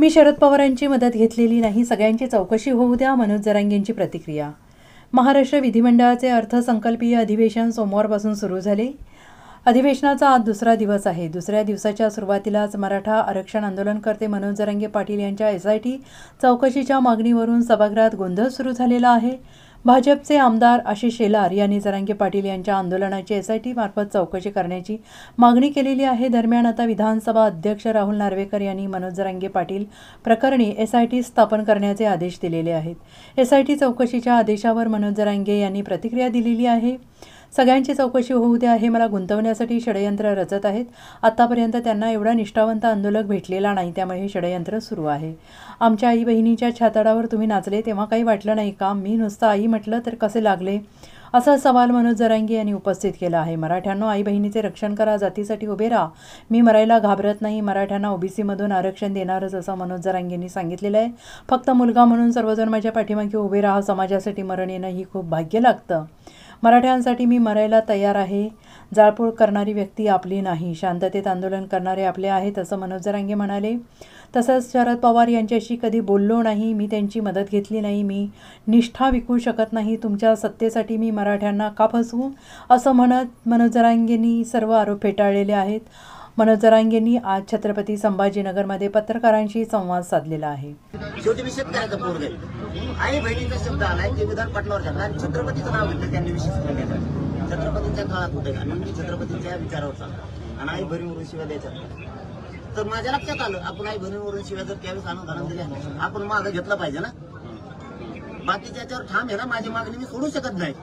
मी शरद पवारांची मदत घेतलेली नाही, सगळ्यांची चौकशी होऊ द्या, मनोज जरांगेंची प्रतिक्रिया। महाराष्ट्र विधिमंडळाचे अर्थसंकल्पीय अधिवेशन सोमवारपासून सुरू झाले। अधिवेशनाचा आज दुसरा दिवस आहे। दुसऱ्या दिवसाच्या सुरुवातीलाच मराठा आरक्षण आंदोलनकर्ते मनोज जरांगे पाटील यांच्या SIT चौकशीच्या मागणीवरून सभागृहात गोंधळ सुरू झालेला आहे। भाजपचे आमदार आशिष शेलार यांनी जरांगे पाटील यांच्या आंदोलनाची SIT मार्फत चौकशी करण्याची मागणी केलेली आहे। दरम्यान आता विधानसभा अध्यक्ष राहुल नार्वेकर यांनी मनोज जरांगे पाटील प्रकरणी SIT स्थापन करण्याचे आदेश दिलेले आहेत। SIT चौकशीच्या आदेशावर मनोज जरांगे यांनी प्रतिक्रिया दिलेली आहे। सगळ्यांची चौकशी होऊ द्या, हे मला गुंतवण्यासाठी षडयंत्र रचत आहेत। आतापर्यंत त्यांना एवढा निष्ठावंत आंदोलक भेटलेला नाही, त्यामुळे हे षडयंत्र सुरू आहे। आमच्या आई बहिणीच्या छाताडावर तुम्ही नाचले तेव्हा काही वाटलं नाही का? मी नुसतं आई म्हटलं तर कसे लागले? असा सवाल मनोज जरांगे यांनी उपस्थित केला आहे। मराठ्यांनो, आई बहिणीचे रक्षण करा, जातीसाठी उभे राहा, मी मरायला घाबरत नाही, मराठ्यांना OBC मधून आरक्षण देणारच, असं मनोज जरांगेंनी सांगितलेलं आहे। फक्त मुलगा म्हणून सर्वजण माझ्या पाठीमागे उभे राहा, समाजासाठी मरण येणं ही खूप भाग्य लागतं। मराठ्यांसाठी मी मरायला तयार आहे। जाळपोळ करणारी व्यक्ती आपली नाही, शांततेत आंदोलन करणारे आपले आहेत, असं मनोज जरांगे म्हणाले। तसंच शरद पवार यांच्याशी कधी बोललो नाही, मी त्यांची मदत घेतली नाही, मी निष्ठा विकू शकत नाही, तुमच्या सत्तेसाठी मी मराठ्यांना का फसवू, असं म्हणत मनोज जरांगेंनी सर्व आरोप फेटाळलेले आहेत। मनोज जरांगेंनी आज छत्रपती संभाजीनगरमध्ये पत्रकारांशी संवाद साधलेला आहे। शेवटी विषय करायचा पोरगे आई बहिणीचा शब्द आलाय ते विधान पाटलावर झाला आणि छत्रपतीचं नाव घेतलं त्यांनी विशेष केलं। छत्रपतींच्या काळात होते आणि मी छत्रपतींच्या विचारावर चालतो आणि आई बहिणीवरून शिव्या द्यायच्या तर माझ्या लक्षात आलं आपण आई बहिणीवरून शिव्या जर त्यावेळेस अनुदान दिल्या आपण मागं घेतलं पाहिजे ना। बाकी त्याच्यावर ठाम आहे ना, माझी मागणी मी सोडू शकत नाही।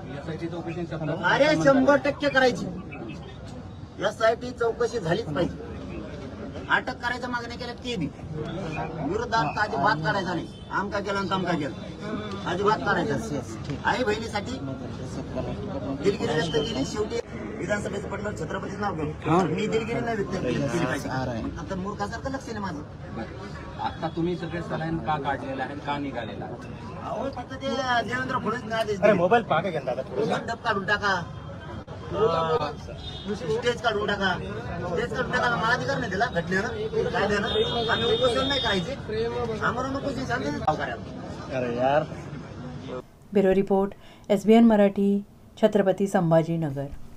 अरे 100% करायची, SIT चौकशी झालीच पाहिजे। अटक करायच्या मागण्या केल्या ते बी विरोधात अजिबात करायचा नाही, आमका केलं आणि तमका केलं, अजिबात करायचं। आई बहिणीसाठी दिलगिरी व्यक्त केली, शेवटी विधानसभेचं पडलं छत्रपतीचं नाव घेऊन मी दिलगिरी नाही व्यक्त केली पाहिजे। आता मूर्खासारखं लक्ष नाही माझं। आता तुम्ही सगळे सलाईन का काढलेला आहे, का निघालेला? अहो फक्त ते देवेंद्र फडणवीस आदेश मोबाईल पाका घेतला, मंडप काढून टाका, स्टेज काढून टाका, स्टेज काढून टाका, मला अधिकार नाही दिला घटनेनं काय देणं। आम्ही उपोषण नाही करायचे, आम्हाला उपोषण शांततेत करायला। अरे यार। Bureau report, SBN Marathi, Chhatrapati Sambhajinagar.